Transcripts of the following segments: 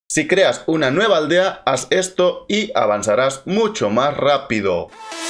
Si creas una nueva aldea, haz esto y avanzarás mucho más rápido.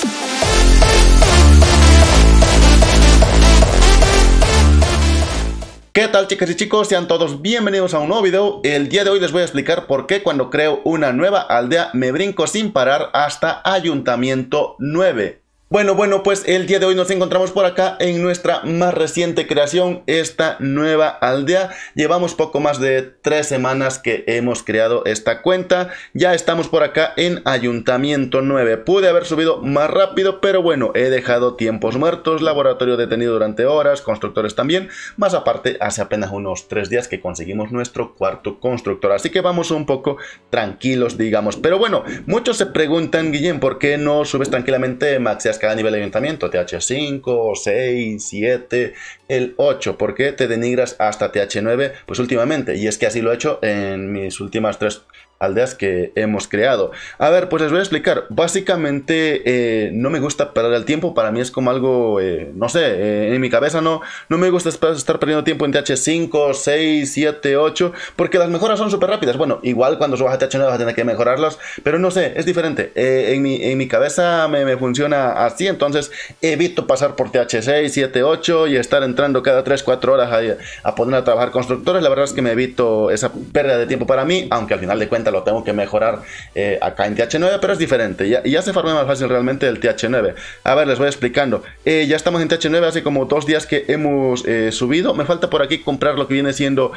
¿Qué tal, chicas y chicos? Sean todos bienvenidos a un nuevo video. El día de hoy les voy a explicar por qué cuando creo una nueva aldea me brinco sin parar hasta Ayuntamiento 9. Bueno, pues el día de hoy nos encontramos por acá en nuestra más reciente creación, esta nueva aldea. Llevamos poco más de 3 semanas que hemos creado esta cuenta. Ya estamos por acá en Ayuntamiento 9. Pude haber subido más rápido, pero bueno, he dejado tiempos muertos, laboratorio detenido durante horas, constructores también. Más aparte, hace apenas unos 3 días que conseguimos nuestro cuarto constructor. Así que vamos un poco tranquilos, digamos. Pero bueno, muchos se preguntan, Guillén, ¿por qué no subes tranquilamente maxeas cada nivel de ayuntamiento? TH5, 6, 7, el 8. ¿Por qué te denigras hasta TH9? Pues últimamente, y es que así lo he hecho en mis últimas 3 aldeas que hemos creado. A ver, pues les voy a explicar. Básicamente no me gusta perder el tiempo. Para mí es como algo, no sé, en mi cabeza no me gusta estar perdiendo tiempo en TH5, 6, 7, 8, porque las mejoras son súper rápidas. Bueno, igual cuando subas a TH9 vas a tener que mejorarlas, pero no sé, es diferente. En mi cabeza me funciona así, entonces evito pasar por TH6, 7, 8 y estar entrando cada 3, 4 horas a poner a trabajar constructores. La verdad es que me evito esa pérdida de tiempo para mí, aunque al final de cuentas lo tengo que mejorar acá en TH9, pero es diferente. Ya se farmea más fácil realmente el TH9. A ver, les voy explicando. Ya estamos en TH9, hace como 2 días que hemos subido. Me falta por aquí comprar lo que viene siendo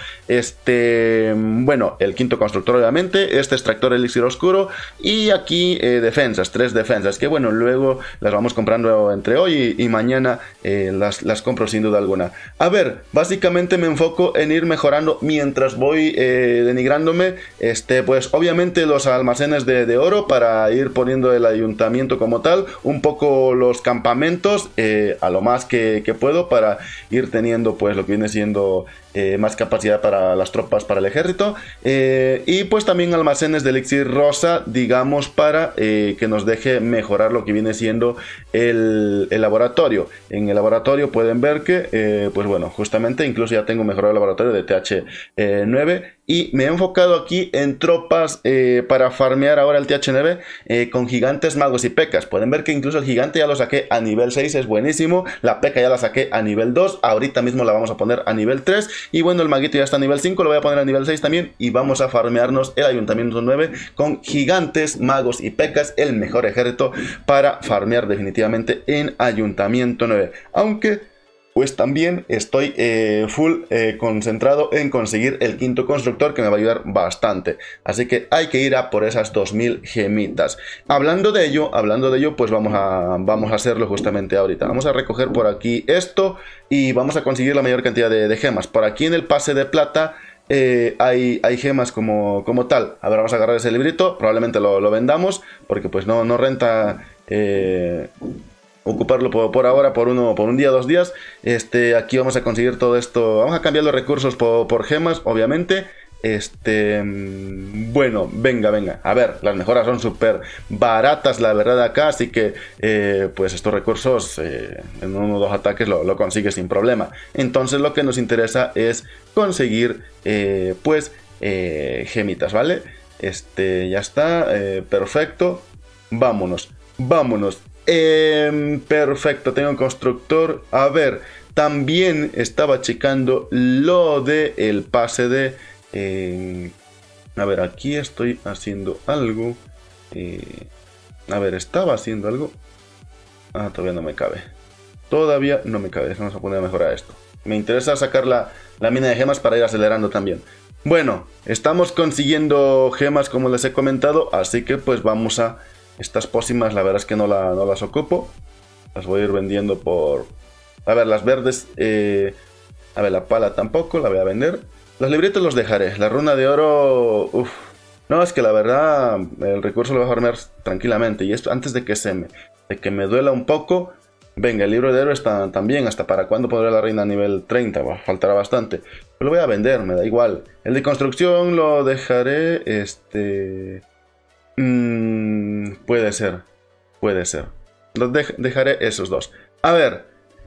bueno, el quinto constructor obviamente, este extractor elixir oscuro y aquí defensas, 3 defensas, que bueno, luego las vamos comprando entre hoy y mañana, las compro sin duda alguna. A ver, básicamente me enfoco en ir mejorando mientras voy denigrándome, pues obviamente los almacenes de oro para ir poniendo el ayuntamiento como tal, un poco los campamentos a lo más que puedo para ir teniendo pues lo que viene siendo más capacidad para las tropas, para el ejército, y pues también almacenes de elixir rosa, digamos, para que nos deje mejorar lo que viene siendo el laboratorio. En el laboratorio pueden ver que pues bueno, justamente incluso ya tengo mejorado el laboratorio de TH9 y me he enfocado aquí en tropas para farmear ahora el TH9 con gigantes, magos y pecas. Pueden ver que incluso el gigante ya lo saqué a nivel 6, es buenísimo. La peca ya la saqué a nivel 2, ahorita mismo la vamos a poner a nivel 3. Y bueno, el maguito ya está a nivel 5, lo voy a poner a nivel 6 también. Y vamos a farmearnos el ayuntamiento 9 con gigantes, magos y pecas, el mejor ejército para farmear definitivamente en ayuntamiento 9. Aunque pues también estoy full concentrado en conseguir el quinto constructor, que me va a ayudar bastante. Así que hay que ir a por esas 2000 gemitas. Hablando de ello, pues vamos a hacerlo justamente ahorita. Vamos a recoger por aquí esto y vamos a conseguir la mayor cantidad de gemas. Por aquí en el pase de plata hay gemas como tal. A ver, vamos a agarrar ese librito. Probablemente lo vendamos porque pues no renta ocuparlo por ahora, por un día, 2 días. Aquí vamos a conseguir todo esto. Vamos a cambiar los recursos por gemas, obviamente. Bueno, venga. A ver, las mejoras son súper baratas, la verdad, acá. Así que, pues estos recursos en 1 o 2 ataques lo consigues sin problema. Entonces lo que nos interesa es conseguir, pues, gemitas, ¿vale? Ya está, perfecto. Vámonos. Perfecto, tengo un constructor. A ver, también estaba checando lo de el pase de... a ver, aquí estoy haciendo algo. A ver, estaba haciendo algo. Ah, todavía no me cabe. Vamos a poner a mejorar esto. Me interesa sacar la mina de gemas para ir acelerando también. Bueno, estamos consiguiendo gemas como les he comentado. Así que pues vamos a... Estas pócimas la verdad es que no las ocupo. Las voy a ir vendiendo por... A ver, las verdes... A ver, la pala tampoco, la voy a vender. Los libritos los dejaré. La runa de oro... Uf. No, es que la verdad el recurso lo voy a farmear tranquilamente. Y esto antes de que me duela un poco. Venga, el libro de héroes también. ¿Hasta para cuándo podré la reina a nivel 30? Bueno, faltará bastante. Pero lo voy a vender, me da igual. El de construcción lo dejaré... puede ser. Los dejaré esos 2. A ver.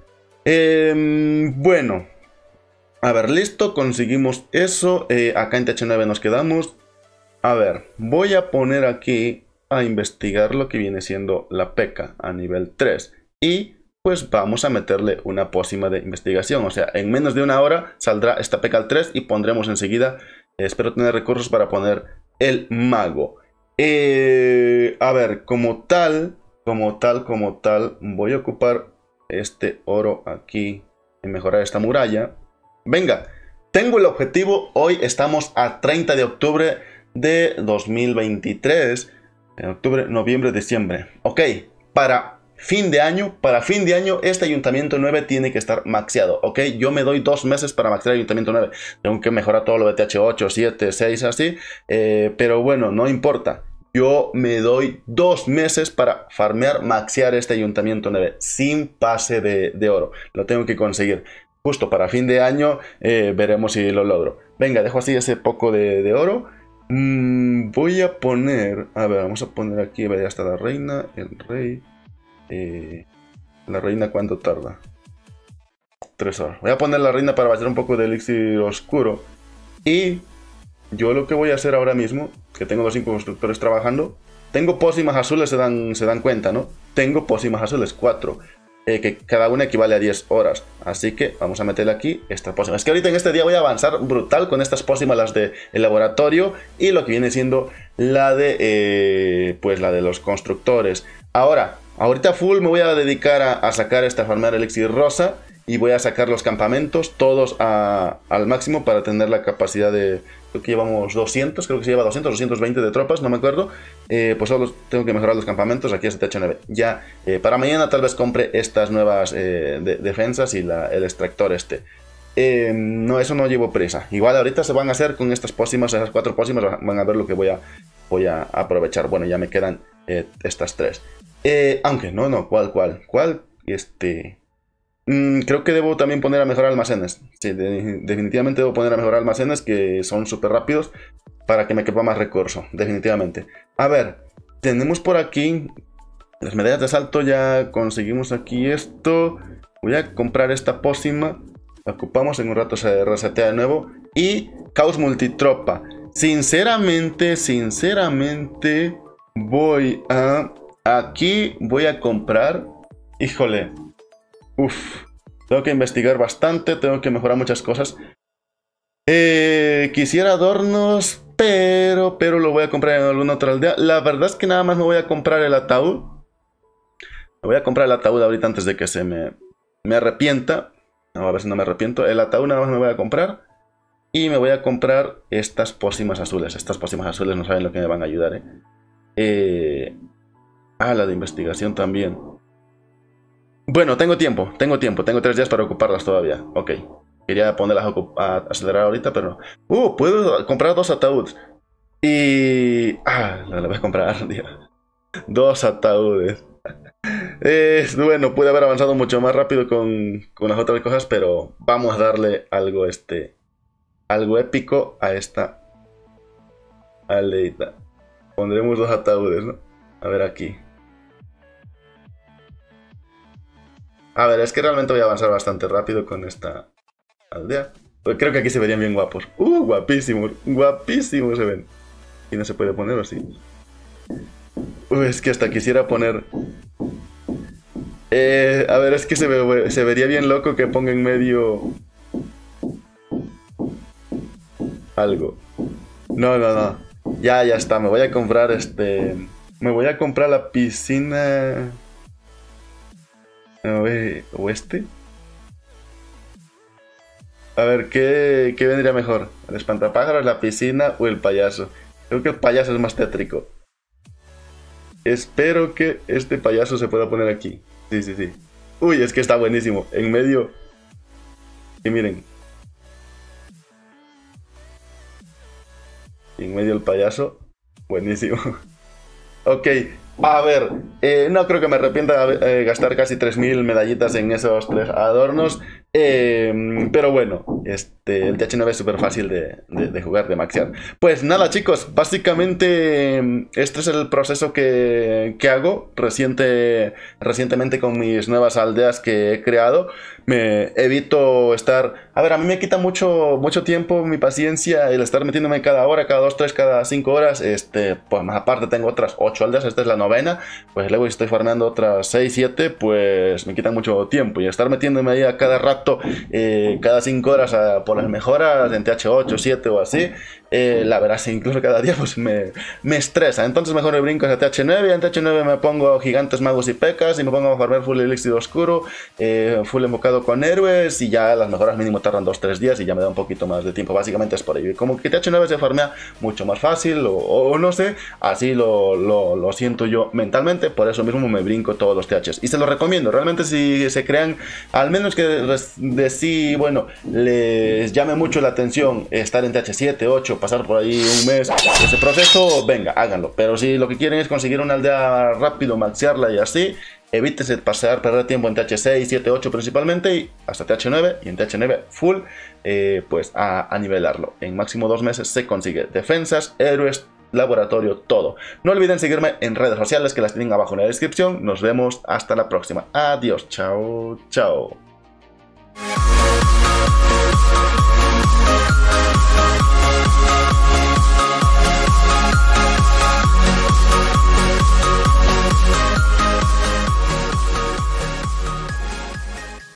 Bueno. A ver, listo. Conseguimos eso. Acá en TH9 nos quedamos. A ver, voy a poner aquí a investigar lo que viene siendo la P.E.K.K.A a nivel 3. Y pues vamos a meterle una pócima de investigación. O sea, en menos de una hora saldrá esta P.E.K.K.A al 3 y pondremos enseguida, espero tener recursos para poner el mago. A ver, como tal, voy a ocupar este oro aquí en mejorar esta muralla. Venga, tengo el objetivo. Hoy estamos a 30 de octubre de 2023. En octubre, noviembre, diciembre. Ok, para fin de año, este Ayuntamiento 9 tiene que estar maxeado. Ok, yo me doy 2 meses para maxear Ayuntamiento 9. Tengo que mejorar todo lo de TH8, 7, 6, así. Pero bueno, no importa. Yo me doy 2 meses para farmear, maxear este Ayuntamiento 9 sin pase de oro. Lo tengo que conseguir. Justo para fin de año veremos si lo logro. Venga, dejo así ese poco de oro. Voy a poner... A ver, vamos a poner aquí, ya está la reina, el rey. La reina, ¿cuánto tarda? 3 horas. Voy a poner la reina para hacer un poco de elixir oscuro. Y yo lo que voy a hacer ahora mismo, que tengo los 5 constructores trabajando, tengo pócimas azules, se dan cuenta, ¿no? Tengo pócimas azules, 4. Que cada una equivale a 10 horas. Así que vamos a meterle aquí esta pócima. Es que ahorita en este día voy a avanzar brutal con estas pócimas, las del laboratorio y lo que viene siendo la de pues la de los constructores. Ahorita full me voy a dedicar a sacar esta farmear elixir rosa y voy a sacar los campamentos todos al máximo para tener la capacidad de... Creo que llevamos 200, creo que se lleva 200, 220 de tropas, no me acuerdo. Pues solo tengo que mejorar los campamentos, aquí es TH9. Ya, para mañana tal vez compre estas nuevas defensas y el extractor este. No, eso no llevo prisa. Igual ahorita se van a hacer con estas pócimas, esas 4 pócimas, van a ver lo que voy a aprovechar. Bueno, ya me quedan estas 3. Aunque, no, ¿cuál? Creo que debo también poner a mejorar almacenes. Sí, definitivamente debo poner a mejorar almacenes que son súper rápidos para que me quepa más recurso, definitivamente. A ver, tenemos por aquí las medallas de asalto, ya conseguimos aquí esto. Voy a comprar esta pócima, la ocupamos, en un rato se resetea de nuevo. Y caos multitropa. Sinceramente, aquí voy a comprar, híjole. Tengo que investigar bastante, tengo que mejorar muchas cosas. Quisiera adornos, pero lo voy a comprar en alguna otra aldea. La verdad es que nada más me voy a comprar el ataúd. Me voy a comprar el ataúd ahorita antes de que se me arrepienta. No, a ver si no me arrepiento. El ataúd nada más me voy a comprar. Y me voy a comprar estas pócimas azules. Estas pócimas azules no saben lo que me van a ayudar, la de investigación también. Bueno, tengo tiempo, tengo 3 días para ocuparlas todavía. Ok, quería ponerlas a acelerar ahorita, pero no. Puedo comprar 2 ataúdes. Y... la voy a comprar, tío. 2 ataúdes. Bueno, pude haber avanzado mucho más rápido con las otras cosas, pero vamos a darle algo algo épico a esta aldeita. Pondremos 2 ataúdes, ¿no? A ver aquí. A ver, es que realmente voy a avanzar bastante rápido con esta aldea. Pues creo que aquí se verían bien guapos. Guapísimos, guapísimos se ven. Y no se puede poner así. Es que hasta quisiera poner... a ver, es que se vería bien loco que ponga en medio... algo. No. Ya está, me voy a comprar me voy a comprar la piscina... ¿O este? A ver, ¿qué vendría mejor? ¿El espantapájaros, la piscina o el payaso? Creo que el payaso es más tétrico. Espero que este payaso se pueda poner aquí. Sí. Es que está buenísimo. En medio... Y miren. En medio el payaso. Buenísimo. Ok. A ver, no creo que me arrepienta de gastar casi 3000 medallitas en esos 3 adornos. Pero bueno, el TH9 es súper fácil de jugar, de maxear. Pues nada, chicos, básicamente este es el proceso que hago recientemente con mis nuevas aldeas que he creado. Me evito estar... A ver, a mí me quita mucho tiempo, mi paciencia, el estar metiéndome cada hora, cada 2, 3, cada 5 horas. Pues más aparte tengo otras 8 aldeas, esta es la novena. Pues luego estoy farmeando otras 6, 7, pues me quitan mucho tiempo. Y estar metiéndome ahí a cada rato, cada 5 horas por las mejoras en TH8, 7 o así, la verdad es que incluso cada día pues me estresa. Entonces mejor me brinco a TH9 y en TH9 me pongo gigantes, magos y pecas y me pongo a farmear full elixir oscuro, full invocado con héroes, y ya las mejoras mínimo tardan 2-3 días y ya me da un poquito más de tiempo. Básicamente es por ello. Y como que TH9 se farmea mucho más fácil o no sé, así lo siento yo mentalmente, por eso mismo me brinco todos los THs. Y se los recomiendo, realmente si se crean, al menos que de sí, bueno, les llame mucho la atención estar en TH7, 8, pasar por ahí un mes, ese proceso, venga, háganlo. Pero si lo que quieren es conseguir una aldea rápido, maxearla y así, evítense perder tiempo en TH6, 7, 8 principalmente, y hasta TH9, y en TH9 full, pues a nivelarlo. En máximo 2 meses se consigue defensas, héroes, laboratorio, todo. No olviden seguirme en redes sociales que las tienen abajo en la descripción. Nos vemos hasta la próxima. Adiós, chao, chao.